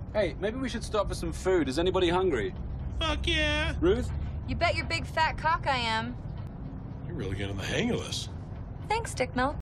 Hey, maybe we should stop for some food. Is anybody hungry? Fuck yeah! Ruth? You bet your big fat cock I am. You're really getting the hang of this. Thanks, Dck Milk.